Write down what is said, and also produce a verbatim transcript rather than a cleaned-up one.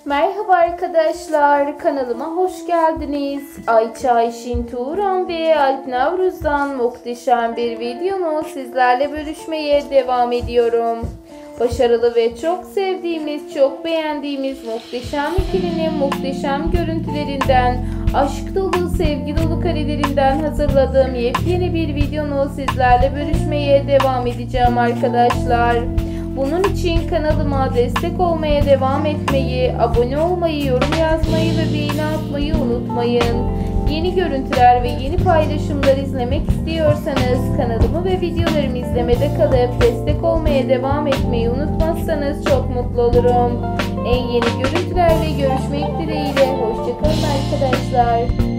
Merhaba arkadaşlar, kanalıma hoş geldiniz. Ayça Ayşin Turan ve Alp Navruz'dan muhteşem bir videomu sizlerle bölüşmeye devam ediyorum. Başarılı ve çok sevdiğimiz, çok beğendiğimiz muhteşem ikilinin muhteşem görüntülerinden, aşk dolu, sevgi dolu karelerinden hazırladığım yepyeni bir videomu sizlerle bölüşmeye devam edeceğim arkadaşlar. Bunun için kanalıma destek olmaya devam etmeyi, abone olmayı, yorum yazmayı ve beğeni atmayı unutmayın. Yeni görüntüler ve yeni paylaşımlar izlemek istiyorsanız kanalımı ve videolarımı izlemede kalıp destek olmaya devam etmeyi unutmazsanız çok mutlu olurum. En yeni görüntülerle görüşmek dileğiyle. Hoşça kalın arkadaşlar.